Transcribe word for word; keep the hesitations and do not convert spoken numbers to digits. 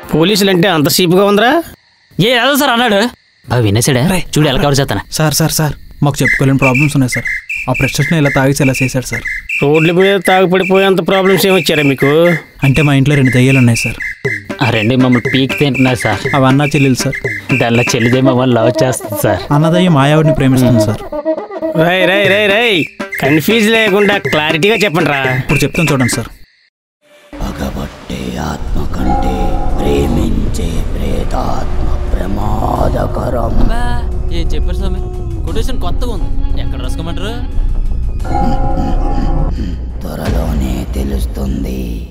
పోలీసులు అంటే అంత సీపుగా ఉందిరా? ఏ అదో సార్ అన్నాడు. బాగా వినేసాడా? చూడు ఎలా కవర్ చేస్తాను. సార్ సార్ సార్ మాకు చెప్పుకోలేని ప్రాబ్లమ్స్ ఉన్నాయి సార్. ఆ ప్రెస్టేషన్ ఇలా తాగేసి ఇలా చేశాడు సార్. రోడ్ల మీద తాగుపడిపోయేంత ప్రాబ్లమ్స్ ఏమొచ్చారా మీకు? అంటే మా ఇంట్లో రెండు దయ్యాలు ఉన్నాయి సార్. ఆ రెండు మమ్మల్ని పీక్ తింటున్నారు సార్. అవి అన్న చెల్లెలు సార్. దానిలో చెల్లిదే మమ్మల్ని లవ్ చేస్తుంది సార్. అన్నదయ్య మాయావిడిని ప్రేమిస్తుంది సార్. రై రై రై రై కన్ఫ్యూజ్ లేకుండా క్లారిటీగా చెప్పండి రా. ఇప్పుడు చెప్తాను చూడండి సార్. పగబట్టే ఆత్మ కంటే ప్రేమించే ప్రేతాత్మ ప్రమాదకరం. ఏం చెప్పారు స్వామి? కొటేషన్ కొత్తగా ఉంది. ఎక్కడ రాసుకోమంటారు? త్వరలోనే తెలుస్తుంది.